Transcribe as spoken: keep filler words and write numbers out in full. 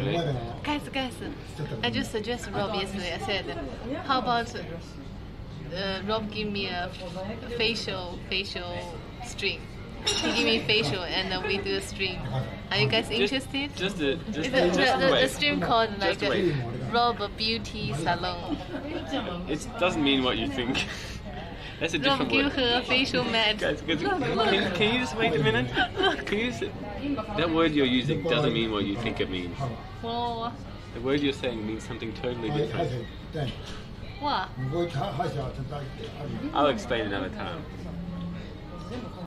Really? Guys, guys, I just suggested Rob yesterday. I said, how about uh, Rob give me a, a facial facial stream? He give me facial, and then we do a stream. Are you guys interested? Just, just, a, just, the, just the, the, wait. the stream called like Just wait. Rob Beauty Salon. It doesn't mean what you think. That's a Rob different give word. her a facial mat. Guys, guys, can, can you just wait a minute? Can you just, that word you're using doesn't mean what you think it means. Well, The word you're saying means something totally different. what? I'll explain another time.